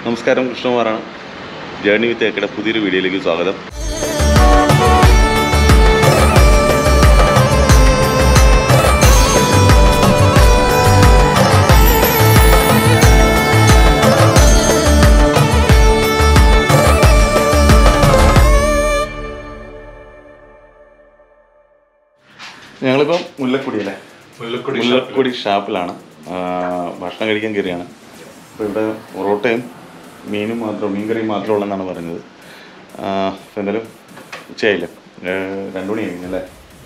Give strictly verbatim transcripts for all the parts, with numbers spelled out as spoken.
നമസ്കാരം, കൃഷ്ണകുമാറാണ്. ജേർണി വിത്ത് കേക്കിയുടെ പുതിയൊരു വീഡിയോയിലേക്ക് സ്വാഗതം. ഞങ്ങളിപ്പം മുല്ലക്കുടി അല്ലേ മുല്ലക്കുടി മുല്ലക്കുടി ഷാപ്പിലാണ് ഭക്ഷണം കഴിക്കാൻ കയറിയാണ്. അപ്പോൾ ഇവിടെ പൊറോട്ടയും മീനും മാത്രം മീൻ കറിയും മാത്രമേ ഉള്ളെന്നാണ് പറഞ്ഞത്. അപ്പോൾ എന്തായാലും ഉച്ചയായില്ലേ, രണ്ടു മണി കഴിഞ്ഞല്ലേ,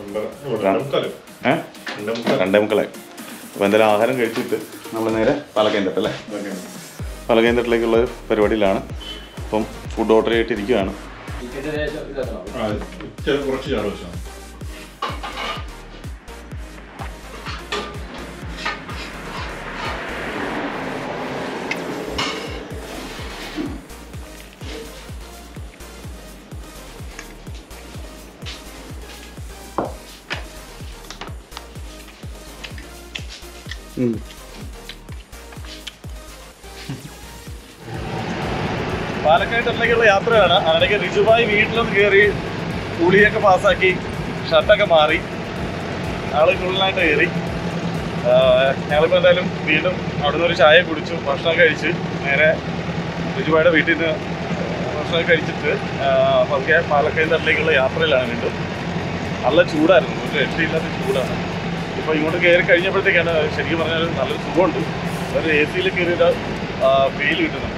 ഏഹ് രണ്ടേ മുക്കാലായി. അപ്പോൾ എന്തായാലും ആഹാരം കഴിച്ചിട്ട് നമ്മൾ നേരെ പാലക്കയം തട്ട് അല്ലേ പാലക്കയം തട്ടിലേക്കുള്ള പരിപാടിയിലാണ്. അപ്പം ഫുഡ് ഓർഡർ ചെയ്തിട്ടിരിക്കുകയാണ്. പാലക്കയം തട്ടിലേക്കുള്ള യാത്രയാണ്. അതിനൊക്കെ റിജുവായി വീട്ടിലൊന്ന് കയറി കുളിയൊക്കെ പാസ്സാക്കി ഷർട്ടൊക്കെ മാറി ആള് ഫുള്ളായിട്ട് കയറി. ഞങ്ങളിപ്പോൾ എന്തായാലും വീണ്ടും അവിടെ നിന്ന് ഒരു ചായ കുടിച്ചു, ഭക്ഷണം കഴിച്ച് നേരെ റിജുവായുടെ വീട്ടിൽ നിന്ന് ഭക്ഷണം കഴിച്ചിട്ട് പതുക്കെ പാലക്കയം തട്ടിലേക്കുള്ള യാത്രയിലാണ്. വീണ്ടും നല്ല ചൂടായിരുന്നു, ഒരു രക്ഷയില്ലാത്ത ചൂടാണ്. ഇപ്പോൾ ഇങ്ങോട്ട് കയറി കഴിഞ്ഞപ്പോഴത്തേക്കാണ് ശരിക്കും പറഞ്ഞാൽ നല്ലൊരു സുഖമുണ്ട്. ഒരു എ സിയിൽ കയറിയിട്ട് ഫീൽ കിട്ടുന്നുണ്ട്.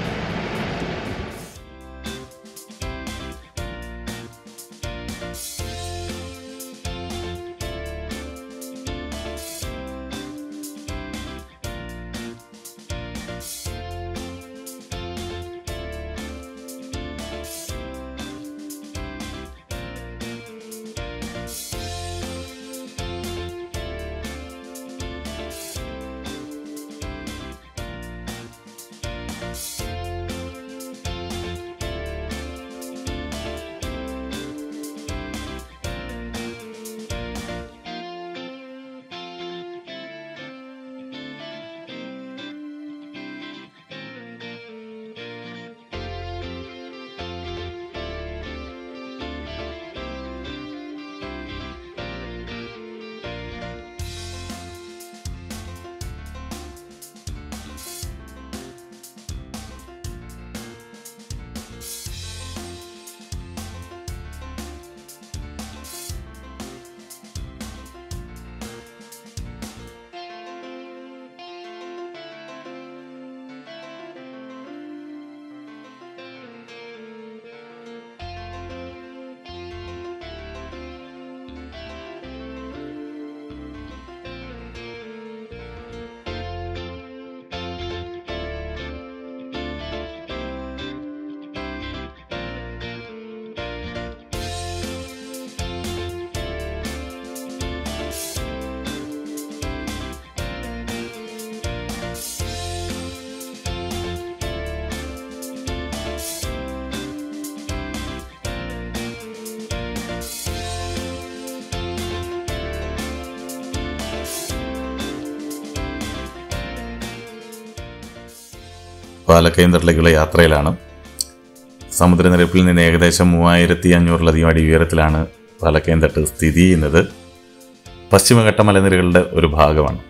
പാലക്കയം തട്ടിലേക്കുള്ള യാത്രയിലാണ്. സമുദ്രനിരപ്പിൽ നിന്ന് ഏകദേശം മൂവായിരത്തി അഞ്ഞൂറിലധികം അടി ഉയരത്തിലാണ് പാലക്കയം തട്ട് സ്ഥിതി ചെയ്യുന്നത്. പശ്ചിമഘട്ട മലനിരകളുടെ ഒരു ഭാഗമാണ്.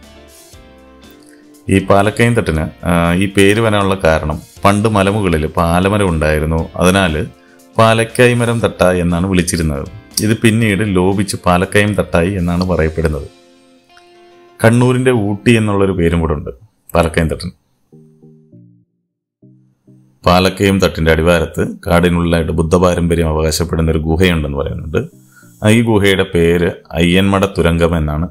ഈ പാലക്കയം തട്ടിന് ഈ പേര് വരാനുള്ള കാരണം പണ്ട് മലമുകളിൽ പാലമരം ഉണ്ടായിരുന്നു. അതിനാൽ പാലക്കൈമരം തട്ട എന്നാണ് വിളിച്ചിരുന്നത്. ഇത് പിന്നീട് ലോപിച്ച് പാലക്കയം തട്ടായി എന്നാണ് പറയപ്പെടുന്നത്. കണ്ണൂരിൻ്റെ ഊട്ടി എന്നുള്ളൊരു പേരും കൂടെ ഉണ്ട് പാലക്കയം തട്ടിന്. പാലക്കയം തട്ടിൻ്റെ അടിവാരത്ത് കാടിനുള്ളിലായിട്ട് ബുദ്ധപാരമ്പര്യം അവകാശപ്പെടുന്ന ഒരു ഗുഹയുണ്ടെന്ന് പറയുന്നുണ്ട്. ഈ ഗുഹയുടെ പേര് അയ്യന്മട തുരങ്കം എന്നാണ്.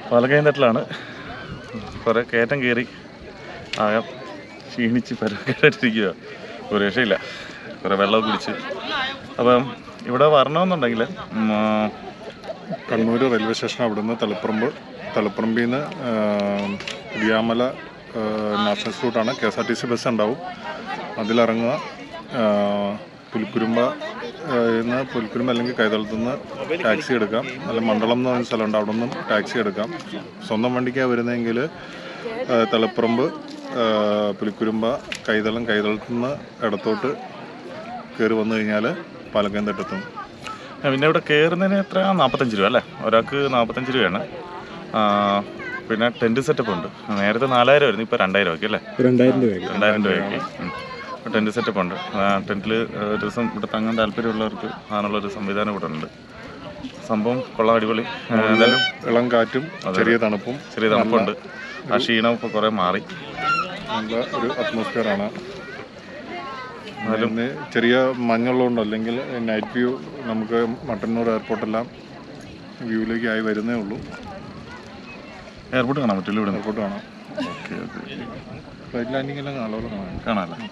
പാലക്കയം തട്ടിലാണ്. കുറേ കയറ്റം കയറി ആകെ ക്ഷീണിച്ച് പരക്കായിട്ടിരിക്കുക. ഒരു രക്ഷയില്ല. കുറേ വെള്ളമൊക്കെ കുടിച്ച്. അപ്പം ഇവിടെ വരണമെന്നുണ്ടെങ്കിൽ കണ്ണൂർ റെയിൽവേ സ്റ്റേഷൻ അവിടുന്ന് തളിപ്പറമ്പ് തളിപ്പറമ്പിൽ നിന്ന് വിയാമല നാഷണൽ റൂട്ടാണ്. K S R T C bus ഉണ്ടാവും. അതിലിറങ്ങുക. പുൽക്കുരുമ്പ നിന്ന് പുൽക്കുരുമ്പ അല്ലെങ്കിൽ കൈതളത്തു നിന്ന് ടാക്സി എടുക്കാം. അല്ലെങ്കിൽ മണ്ഡലം എന്ന് പറയുന്ന സ്ഥലമുണ്ട്, അവിടെ നിന്നും ടാക്സി എടുക്കാം. സ്വന്തം വണ്ടിക്കാണ് വരുന്നതെങ്കിൽ തളിപ്പറമ്പ്, പുലിക്കുരുമ്പ, കൈതളം, കൈതളത്തു നിന്ന് ഇടത്തോട്ട് കയറി വന്നു കഴിഞ്ഞാൽ പാലക്കയം തട്ടെത്തും. പിന്നെ ഇവിടെ കയറുന്നതിന് എത്ര? നാൽപ്പത്തഞ്ച് രൂപ അല്ലേ? ഒരാൾക്ക് നാൽപ്പത്തഞ്ച് രൂപയാണ്. പിന്നെ ടെൻറ്റ് സെറ്റപ്പ് ഉണ്ട്. നേരത്തെ നാലായിരം ആയിരുന്നു, ഇപ്പോൾ രണ്ടായിരം ആക്കി അല്ലേ? രണ്ടായിരം രൂപ രണ്ടായിരം രൂപയാക്കി. ടെൻറ്റ് സെറ്റപ്പ് ഉണ്ട്. ടെൻറ്റിൽ ഒരു ദിവസം ഇവിടെ തങ്ങാൻ താല്പര്യമുള്ളവർക്ക് അതിനുള്ളൊരു സംവിധാനം ഇവിടെ ഉണ്ട്. സംഭവം കൊള്ളാം, അടിപൊളി. എന്തായാലും ഇളം കാറ്റും ചെറിയ തണുപ്പും ചെറിയ തണുപ്പുണ്ട്. ആ ക്ഷീണം ഇപ്പോൾ കുറേ മാറി. നല്ല ഒരു അറ്റ്മോസ്ഫിയറാണ്. അതിലും ചെറിയ മഞ്ഞുള്ളതുകൊണ്ട് അല്ലെങ്കിൽ നൈറ്റ് വ്യൂ നമുക്ക് മട്ടന്നൂർ എയർപോർട്ടെല്ലാം വ്യൂവിലേക്ക് ആയി വരുന്നേ ഉള്ളൂ. എയർപോർട്ട് കാണാൻ പറ്റില്ല ഇവിടെ? എയർപോർട്ട് കാണാം. Okay okay. ഫ്ലൈറ്റ് ലാൻഡിംഗ് എല്ലാം കാണാമല്ലോ. കാണാമല്ലോ.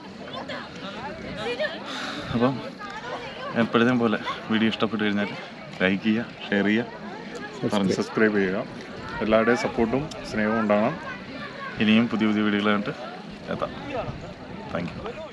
അപ്പം എപ്പോഴത്തേം പോലെ വീഡിയോ ഇഷ്ടപ്പെട്ട് കഴിഞ്ഞാൽ ലൈക്ക് ചെയ്യുക, ഷെയർ ചെയ്യുക, പറഞ്ഞ് സബ്സ്ക്രൈബ് ചെയ്യുക. എല്ലാവരുടെയും സപ്പോർട്ടും സ്നേഹവും ഉണ്ടാകണം. ഇനിയും പുതിയ പുതിയ വീഡിയോകളായിട്ട് എത്താം. Thank U.